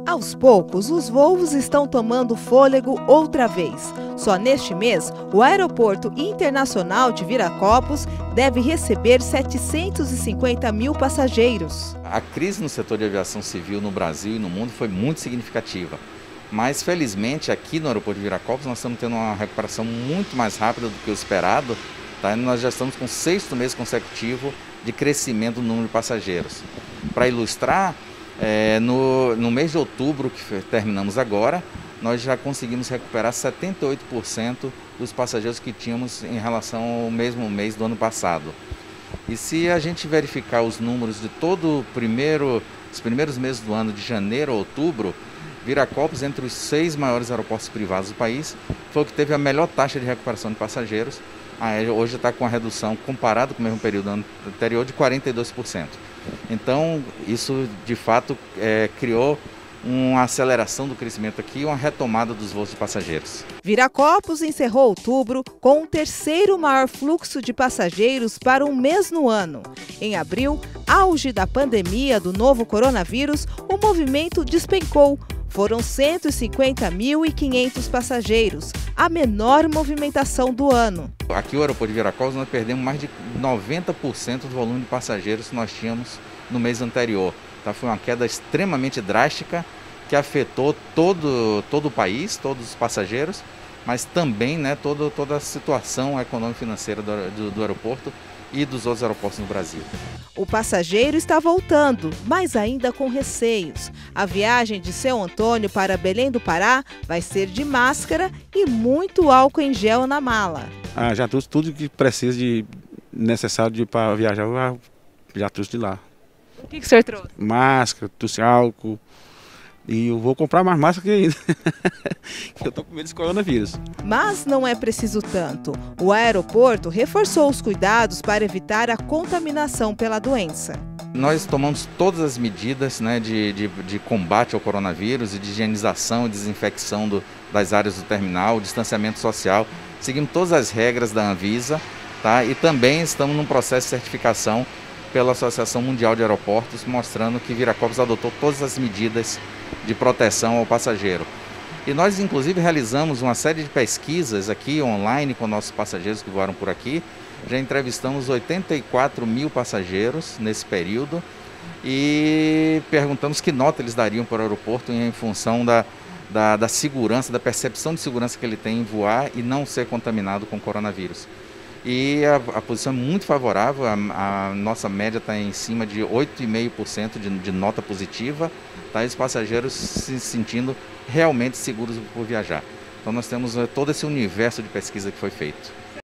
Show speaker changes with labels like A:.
A: Aos poucos, os voos estão tomando fôlego outra vez. Só neste mês, o Aeroporto Internacional de Viracopos deve receber 750 mil passageiros.
B: A crise no setor de aviação civil no Brasil e no mundo foi muito significativa. Mas, felizmente, aqui no Aeroporto de Viracopos, nós estamos tendo uma recuperação muito mais rápida do que o esperado. Tá? Nós já estamos com o 6º mês consecutivo de crescimento do número de passageiros. Para ilustrar, no mês de outubro, que terminamos agora, nós já conseguimos recuperar 78% dos passageiros que tínhamos em relação ao mesmo mês do ano passado. E se a gente verificar os números de os primeiros meses do ano, de janeiro a outubro, Viracopos, entre os 6 maiores aeroportos privados do país, foi o que teve a melhor taxa de recuperação de passageiros. Hoje está com a redução, comparado com o mesmo período do ano anterior, de 42%. Então, isso de fato criou uma aceleração do crescimento aqui e uma retomada dos voos de passageiros.
A: Viracopos encerrou outubro com o 3º maior fluxo de passageiros para um mês no ano. Em abril, auge da pandemia do novo coronavírus, o movimento despencou. Foram 150.500 passageiros, a menor movimentação do ano.
B: Aqui no aeroporto de Viracopos nós perdemos mais de 90% do volume de passageiros que nós tínhamos no mês anterior. Tá? Foi uma queda extremamente drástica que afetou todo o país, todos os passageiros, mas também toda a situação econômica e financeira do aeroporto e dos outros aeroportos no Brasil.
A: O passageiro está voltando, mas ainda com receios. A viagem de Seu Antônio para Belém do Pará vai ser de máscara e muito álcool em gel na mala.
C: Já trouxe tudo que precisa necessário para viajar, já trouxe de lá.
A: O que o senhor trouxe?
C: Máscara, trouxe álcool. E eu vou comprar mais máscara ainda. Eu estou com medo desse coronavírus.
A: Mas não é preciso tanto. O aeroporto reforçou os cuidados para evitar a contaminação pela doença.
B: Nós tomamos todas as medidas de combate ao coronavírus e de higienização e desinfecção das áreas do terminal, distanciamento social. Seguimos todas as regras da Anvisa, tá? E também estamos num processo de certificação pela Associação Mundial de Aeroportos, mostrando que Viracopos adotou todas as medidas de proteção ao passageiro. E nós, inclusive, realizamos uma série de pesquisas aqui online com nossos passageiros que voaram por aqui. Já entrevistamos 84 mil passageiros nesse período e perguntamos que nota eles dariam para o aeroporto em função da segurança, da percepção de segurança que ele tem em voar e não ser contaminado com coronavírus. E a posição é muito favorável, a nossa média está em cima de 8,5% de nota positiva, tá? E os passageiros se sentindo realmente seguros por viajar. Então nós temos todo esse universo de pesquisa que foi feito.